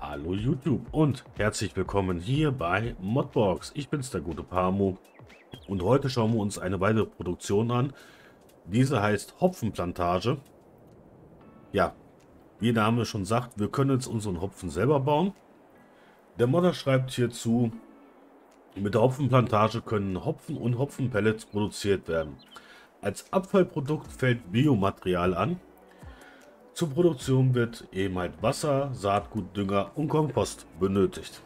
Hallo YouTube und herzlich willkommen hier bei Modbox. Ich bin's, der gute Pamo, und heute schauen wir uns eine weitere Produktion an. Diese heißt Hopfenplantage. Ja, wie der Name schon sagt, wir können jetzt unseren Hopfen selber bauen. Der Modder schreibt hierzu: Mit der Hopfenplantage können Hopfen und Hopfenpellets produziert werden. Als Abfallprodukt fällt Biomaterial an. Zur Produktion wird eben halt Wasser, Saatgut, Dünger und Kompost benötigt.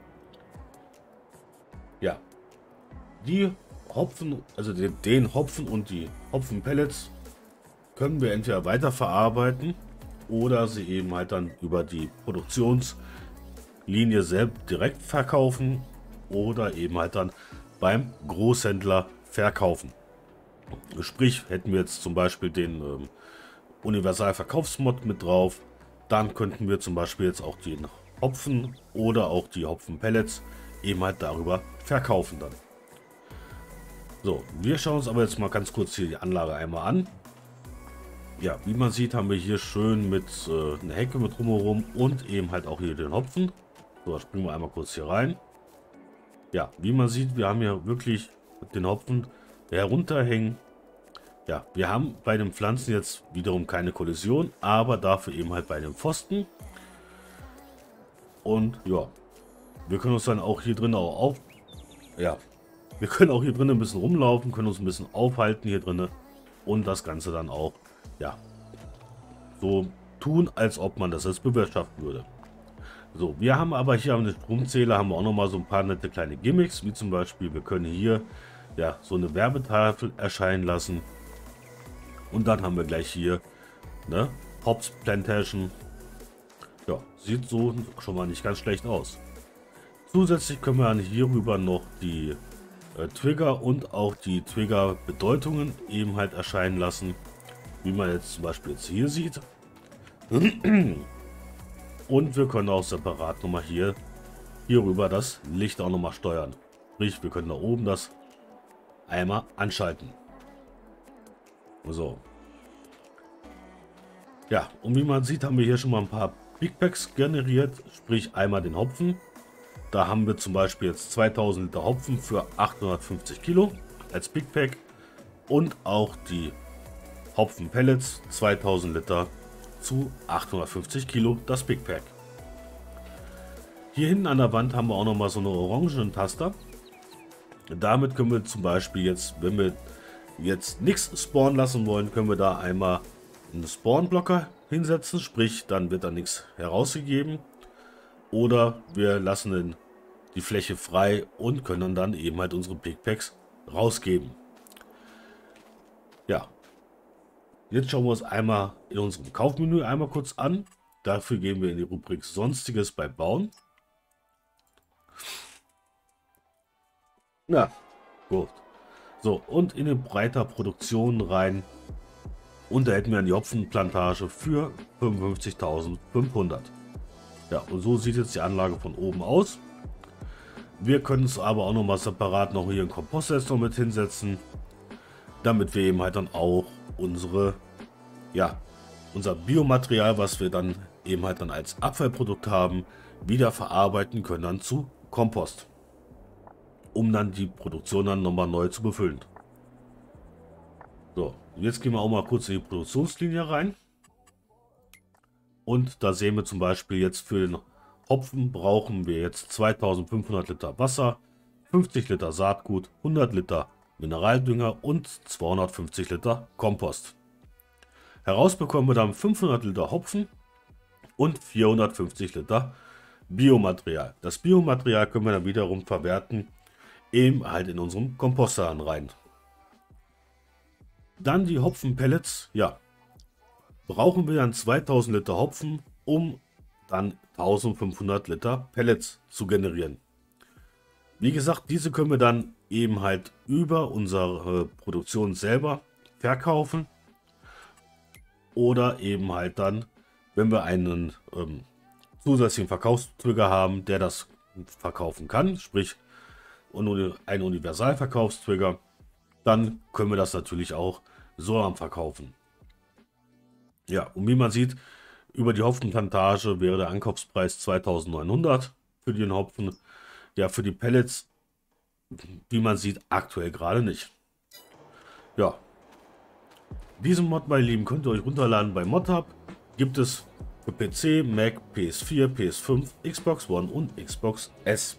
Ja, die Hopfen, also den Hopfen und die Hopfenpellets können wir entweder weiterverarbeiten oder sie eben halt dann über die Produktionslinie selbst direkt verkaufen oder eben halt dann beim Großhändler verkaufen. Sprich, hätten wir jetzt zum Beispiel den Universalverkaufsmod mit drauf, dann könnten wir zum Beispiel jetzt auch den Hopfen oder auch die Hopfenpellets eben halt darüber verkaufen dann. So, wir schauen uns aber jetzt mal ganz kurz hier die Anlage einmal an. Ja, wie man sieht, haben wir hier schön mit einer Hecke mit drumherum und eben halt auch hier den Hopfen. So, da springen wir einmal kurz hier rein. Ja, wie man sieht, wir haben hier wirklich den Hopfen herunterhängen. Ja, wir haben bei den Pflanzen jetzt wiederum keine Kollision, aber dafür eben halt bei den Pfosten. Und ja, wir können uns dann auch hier drin wir können auch hier drin ein bisschen rumlaufen, können uns ein bisschen aufhalten hier drin und das Ganze dann auch, ja, so tun, als ob man das jetzt bewirtschaften würde. So, wir haben aber hier am Stromzähler haben wir auch noch mal so ein paar nette kleine Gimmicks, wie zum Beispiel, wir können hier ja so eine Werbetafel erscheinen lassen. Und dann haben wir gleich hier, ne, Hops Plantation. Ja, sieht so schon mal nicht ganz schlecht aus. Zusätzlich können wir dann hierüber noch die Trigger und auch die Trigger-Bedeutungen eben halt erscheinen lassen. Wie man jetzt zum Beispiel jetzt hier sieht. Und wir können auch separat nochmal hierüber das Licht auch nochmal steuern. Sprich, wir können da oben das einmal anschalten. So. Ja, und wie man sieht, haben wir hier schon mal ein paar Big Packs generiert. Sprich, einmal den Hopfen. Da haben wir zum Beispiel jetzt 2000 Liter Hopfen für 850 Kilo als Big Pack. Und auch die Hopfen Pellets 2000 Liter zu 850 Kilo das Big Pack. Hier hinten an der Wand haben wir auch noch mal so eine orangenen Taster. Damit können wir zum Beispiel jetzt, wenn wir jetzt nichts spawnen lassen wollen, können wir da einmal einen Spawn-Blocker hinsetzen, sprich dann wird da nichts herausgegeben, oder wir lassen die Fläche frei und können dann eben halt unsere Big Packs rausgeben. Ja, jetzt schauen wir uns einmal in unserem Kaufmenü einmal kurz an. Dafür gehen wir in die Rubrik Sonstiges bei Bauen. Na, gut. So, und in den breiter Produktion rein. Und da hätten wir dann die Hopfenplantage für 55.500. Ja, und so sieht jetzt die Anlage von oben aus. Wir können es aber auch noch mal separat noch hier einen Kompost jetzt noch mit hinsetzen, damit wir eben halt dann auch unser Biomaterial, was wir dann eben halt dann als Abfallprodukt haben, wieder verarbeiten können dann zu Kompost, um dann die Produktion dann nochmal neu zu befüllen. So, jetzt gehen wir auch mal kurz in die Produktionslinie rein. Und da sehen wir zum Beispiel jetzt für den Hopfen brauchen wir jetzt 2500 Liter Wasser, 50 Liter Saatgut, 100 Liter Mineraldünger und 250 Liter Kompost. Herausbekommen wir dann 500 Liter Hopfen und 450 Liter Biomaterial. Das Biomaterial können wir dann wiederum verwerten, eben halt in unserem Komposter rein. Dann die Hopfenpellets, ja, brauchen wir dann 2000 Liter Hopfen, um dann 1500 Liter Pellets zu generieren. Wie gesagt, diese können wir dann eben halt über unsere Produktion selber verkaufen oder eben halt dann, wenn wir einen zusätzlichen Verkaufstrigger haben, der das verkaufen kann, sprich ein Universalverkaufstrigger, dann können wir das natürlich auch so am Verkaufen. Ja, und wie man sieht, über die Hopfenplantage wäre der Ankaufspreis 2.900 für den Hopfen. Ja, für die Pellets, wie man sieht, aktuell gerade nicht. Ja, diesen Mod, meine Lieben, könnt ihr euch runterladen bei ModHub. Gibt es für PC, Mac, PS4, PS5, Xbox One und Xbox S.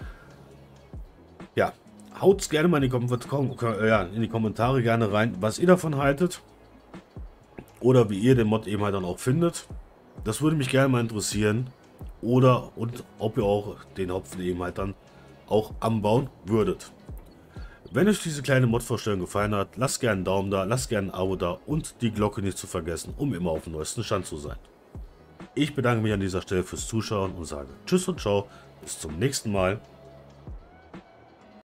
Ja, haut's gerne mal in die Kommentare gerne rein, was ihr davon haltet. Oder wie ihr den Mod eben halt dann auch findet. Das würde mich gerne mal interessieren. Oder und ob ihr auch den Hopfen eben halt dann auch anbauen würdet. Wenn euch diese kleine Mod-Vorstellung gefallen hat, lasst gerne einen Daumen da, lasst gerne ein Abo da und die Glocke nicht zu vergessen, um immer auf dem neuesten Stand zu sein. Ich bedanke mich an dieser Stelle fürs Zuschauen und sage Tschüss und Ciao, bis zum nächsten Mal.